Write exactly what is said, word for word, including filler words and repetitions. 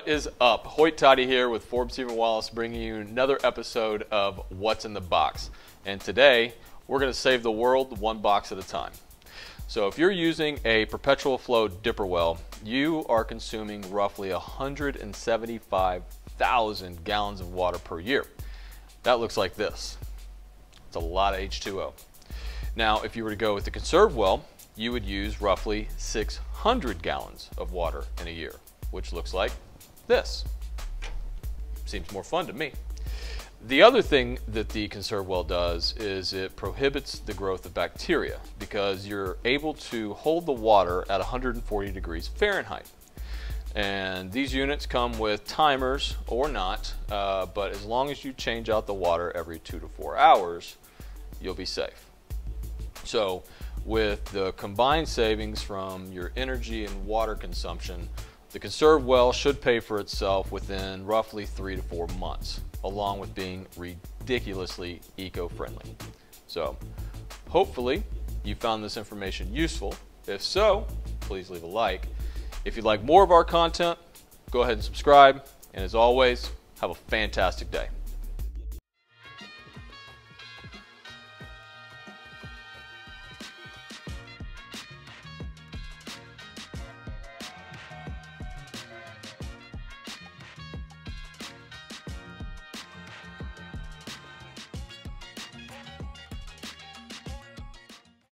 What is up? Hoyt Toddy here with Forbes Stephen Wallace, bringing you another episode of What's in the Box. And today we're going to save the world one box at a time. So if you're using a perpetual flow dipper well, you are consuming roughly one hundred seventy-five thousand gallons of water per year. That looks like this. It's a lot of H two O. Now if you were to go with the conserve well, you would use roughly six hundred gallons of water in a year, which looks like this. Seems more fun to me. The other thing that the conserve well does is it prohibits the growth of bacteria because you're able to hold the water at one hundred forty degrees Fahrenheit. And these units come with timers or not, uh, but as long as you change out the water every two to four hours, you'll be safe. So with the combined savings from your energy and water consumption, the conserve well should pay for itself within roughly three to four months, along with being ridiculously eco-friendly. So hopefully you found this information useful. If so, please leave a like. If you'd like more of our content, go ahead and subscribe. And as always, have a fantastic day.